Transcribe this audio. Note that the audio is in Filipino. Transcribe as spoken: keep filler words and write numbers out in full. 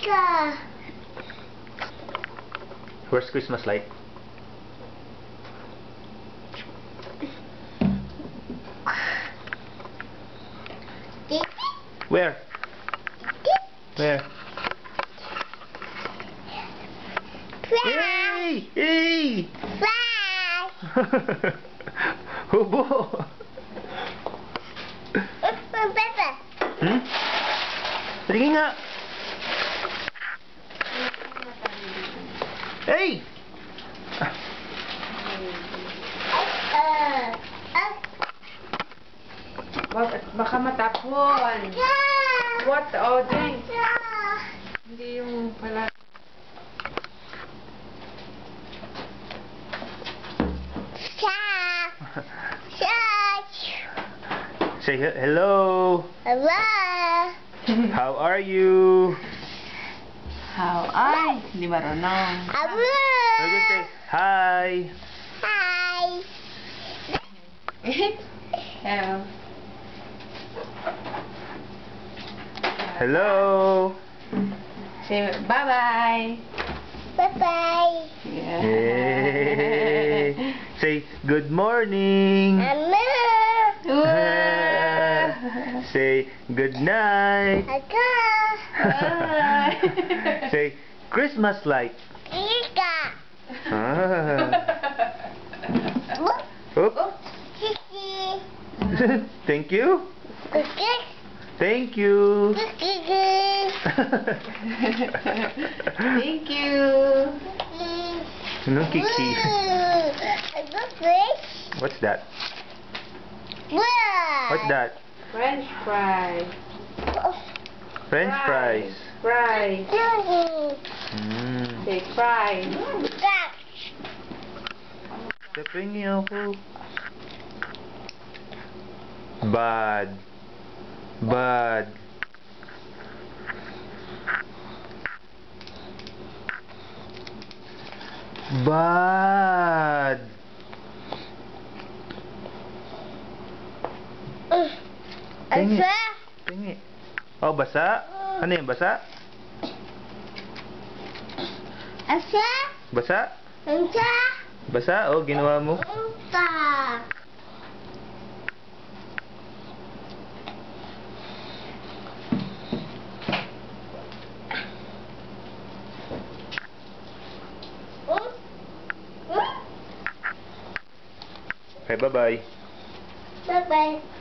Ika. Where's Christmas light? Where? Where? Hey! Hey! Hubo! Hmm? Sige nga! Hey! Baka matapon. What? Oh, dang. Hindi yung pala. Say he hello. Hello. How are you? How ay? Hindi marunong. Hello. I'll just say hi. Hi. Hello. Hello. Say bye-bye. Bye-bye. Yeah. Hey. Say good morning. Hello. Say good night. Bye. Say Christmas light. Ika. Ah. Oop. Kiki. Thank you. Cookie. Thank you. Cookie. Thank you. No Kiki. A good fish. What's that? What? What's that? French fries. French fries. Fries. Mm. Say fries. Tapingi ako. Bad. Bad. Bad. Tingi. Asa? Tingi. Oh, basa? Ano yung basa? Asa? Basa? Asa? Basa? Oh, ginawa mo? Asa? Okay, bye-bye. Bye-bye.